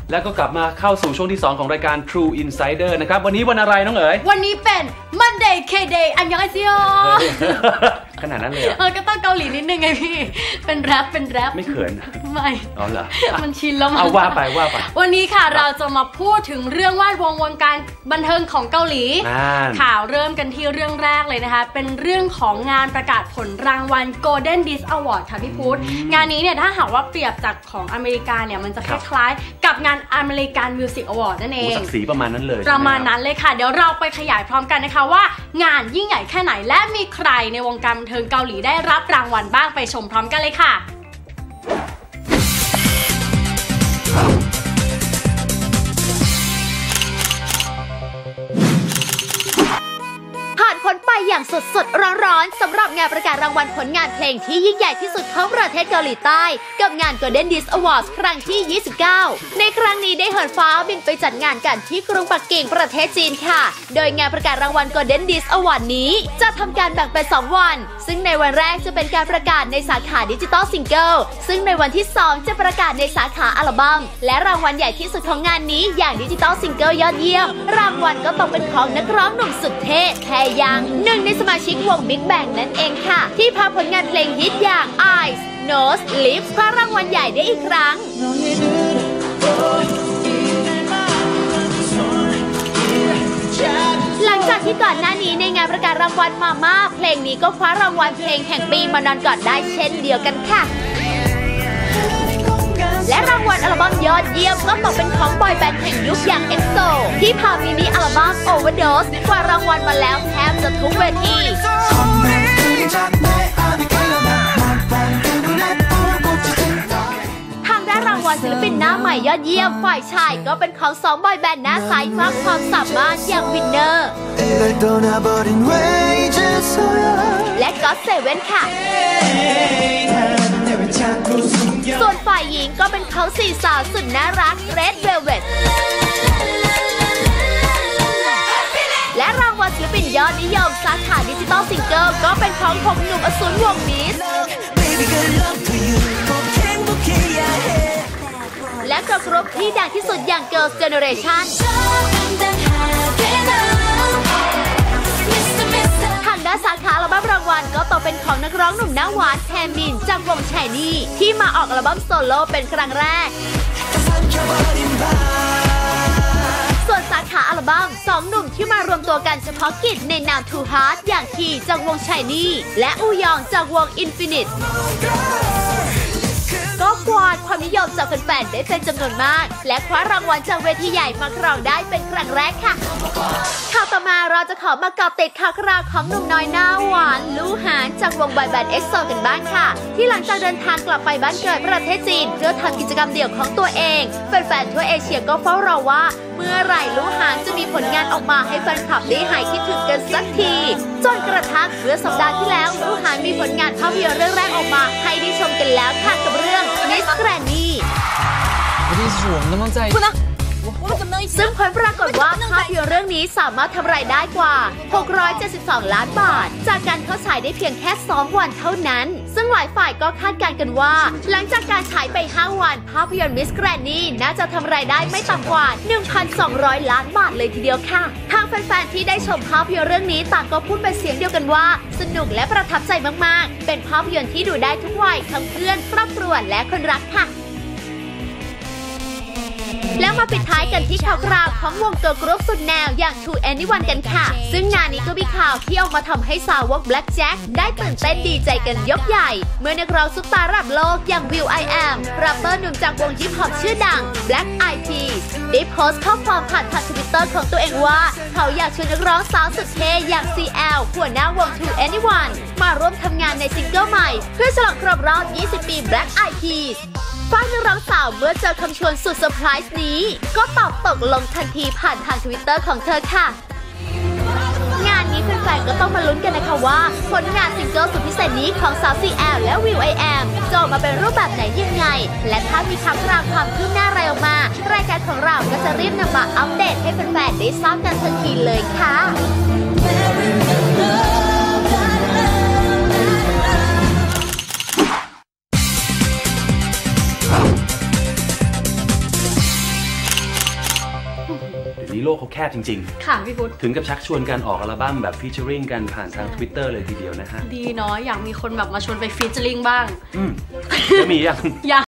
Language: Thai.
แล้วก็กลับมาเข้าสู่ช่วงที่2ของรายการ True Insider นะครับวันนี้วันอะไรน้องเอ๋ยวันนี้เป็น Monday K-Day อันยองอาเซียขนาดนั้นเลยเหรอก็ต้องเกาหลีนิดนึงไงพี่เป็นแรปไม่เขินไม่อ๋อเหรอมันชินแล้วเอาว่าไปวันนี้ค่ะเราจะมาพูดถึงเรื่องวาดวงการบันเทิงของเกาหลีข่าวเริ่มกันที่เรื่องแรกเลยนะคะเป็นเรื่องของงานประกาศผลรางวัล Golden Disc Award ค่ะพี่พุทธงานนี้เนี่ยถ้าหากว่าเปรียบจากของอเมริกาเนี่ยมันจะคล้ายๆกับงาน American Music Award นั่นเองศักดิ์ศรีประมาณนั้นเลยประมาณนั้นเลยค่ะเดี๋ยวเราไปขยายพร้อมกันนะคะว่างานยิ่งใหญ่แค่ไหนและมีใครในวงการบันเทิงเกาหลีได้รับรางวัลบ้างไปชมพร้อมกันเลยค่ะพ้นไปอย่างสดๆร้อนๆสำหรับงานประกาศรางวัลผลงานเพลงที่ยิ่งใหญ่ที่สุดของประเทศเกาหลีใต้กับงาน Golden Disc Awards ครั้งที่ 29 ในครั้งนี้ได้เหินฟ้าบินไปจัดงานกันที่กรุงปักกิ่งประเทศจีนค่ะโดยงานประกาศรางวัล Golden Disc Awards นี้จะทำการแบ่งเป็น2วันซึ่งในวันแรกจะเป็นการประกาศในสาขาดิจิตอลซิงเกิลซึ่งในวันที่2จะประกาศในสาขาอัลบั้มและรางวัลใหญ่ที่สุดของงานนี้อย่างดิจิตอลซิงเกิลยอดเยี่ยมรางวัลก็ต้องเป็นของนักร้องหนุ่มสุดเท่แทยังหนึ่งในสมาชิกวง Big Bang นั่นเองค่ะที่พาผลงานเพลงฮิตอย่าง Eyes Nose Lips คว้ารางวัลใหญ่ได้อีกครั้งหลังจากที่ก่อนหน้านี้ในงานประกาศรางวัลมาม่าเพลงนี้ก็คว้ารางวัลเพลงแห่งปีมานอนกอดได้เช่นเดียวกันค่ะและรางวัลอัลบั้มยอดเยี่ยมก็ตกเป็นของบอยแบนด์แห่งยุคอย่าง EXO ที่พามินิอัลบั้ม Overdose กว่ารางวัลมาแล้วแทบจะทุกเวทีทางด้านรางวัลศิลปินหน้าใหม่ยอดเยี่ยมฝ่ายชายก็เป็นของ2บอยแบนด์หน้าใสมากความสามารถอย่างวินเนอร์และก็เซเว่นค่ะส่วนฝ่ายหญิงก็เป็นเขา4สาวสุดน่ารัก Red Velvet และรางวัลศิลปินยอดนิยมสาขาดิจิตอลซิงเกิลก็เป็นของ6หนุ่มอสูรวงมิสและก็กรุ๊ปที่ดังที่สุดอย่าง Girls' Generation ทางด้านสาขาอัลบั้มรางวัลก็ตกเป็นของนักร้องหนุ่มหน้าหวานแทมินจากวงชายนี่ที่มาออกอัลบั้มโซโล่เป็นครั้งแรกส่วนสาขาอัลบั้ม2หนุ่มที่มารวมตัวกันเฉพาะกิจในนาม Two Heart อย่างทีจากวงชายนี่และอูยองจากวง Infinite ก็กวาดความนิยมจากแฟนๆได้เป็นจำนวนมากและคว้ารางวัลจากเวทีใหญ่มาครองได้เป็นครั้งแรกค่ะข่าวต่อมาเราจะขอมาเกาะติดข่าวคราวของหนุ่มน้อยหน้าหวานลู่หานจากวงบอยแบนด์ EXO กันบ้างค่ะที่หลังจากเดินทางกลับไปบ้านเกิดประเทศจีนเพื่อทำกิจกรรมเดี่ยวของตัวเองแฟนๆทั่วเอเชียก็เฝ้ารอว่าเมื่อไหร่ลู่หานจะมีผลงานออกมาให้แฟนคลับได้หายคิดถึงกันสักทีจนกระทั่งเมื่อสัปดาห์ที่แล้วลู่หานมีผลงานภาพยนตร์เรื่องแรกออกมาให้ได้ชมกันแล้วค่ะกับเรื่องMiss Granny ซึ่งผลปรากฏว่าภาพยนตร์เรื่องนี้สามารถทำรายได้กว่า672 ล้านบาทจากการเข้าฉายได้เพียงแค่2วันเท่านั้นซึ่งหลายฝ่ายก็คาดการณ์กันว่าหลังจากการฉายไป5วันภาพยนตร์ Miss Granny น่าจะทำรายได้ไม่ต่ำกว่า 1,200 ล้านบาทเลยทีเดียวค่ะทางแฟนๆที่ได้ชมภาพยนตร์เรื่องนี้ต่างก็พูดเป็นเสียงเดียวกันว่าสนุกและประทับใจมากๆเป็นภาพยนตร์ที่ดูได้ทุกวัยทั้งเพื่อนครอบครัวและคนรักค่ะแล้วมาปิดท้ายกันที่ข่าวคราวของวงเกิร์ลกรุ๊ปสุดแนวอย่าง To Anyone กันค่ะซึ่งงานนี้ก็มีข่าวที่ออกมาทำให้สาวก Black Jack ได้ตื่นเต้นดีใจกันยกใหญ่เมื่อนักร้องซุปตาระดับโลกอย่าง will.i.am แรปเปอร์หนุ่มจากวงฮิปฮอปชื่อดัง Black Eyed Peas ได้โพสต์ข้อความผ่านทาง Twitter ของตัวเองว่าเขาอยากชวนนักร้องสาวสุดเท่อย่าง CL หัวหน้าวง To Anyone มาร่วมทำงานในซิงเกิลใหม่เพื่อฉลองครบรอบ 20 ปี Black Eyed Peasฝ่ายนักร้องสาวเมื่อเจอคำชวนสุดเซอร์ไพรส์นี้ก็ตอบตกลงทันทีผ่านทาง Twitter ของเธอค่ะงานนี้แฟนๆก็ต้องมาลุ้นกันนะคะว่าผลงานซิงเกิลสุดพิเศษนี้ของสาว CL และ will.i.am จะออกมาเป็นรูปแบบไหนยังไงและถ้ามีข่าวคราวความคืบหน้าอะไรออกมารายการของเราก็จะรีบนำมาอัปเดตให้แฟนๆได้ทราบกันทันทีเลยค่ะทนี้โลกเขาแคบจริงๆค่ะพี่พุทธถึงกับชักชวนการออกอัลบั้มแบบฟีเจอริงกันผ่านทาง Twitter เลยทีเดียวนะฮะดีเนาะอยากมีคนแบบมาชวนไปฟีเจอริงบ้างจะมียัง